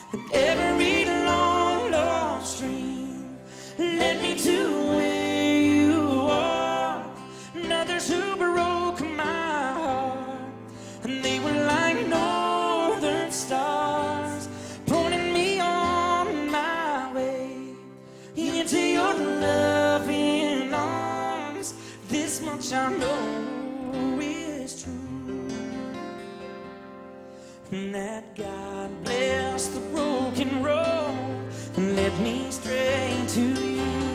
And every long lost stream led me to where you are. And others who broke my heart, and they were like northern stars, pointing me on my way into your loving arms. This much I know is true, and that God bless the broken road and led me straight to you.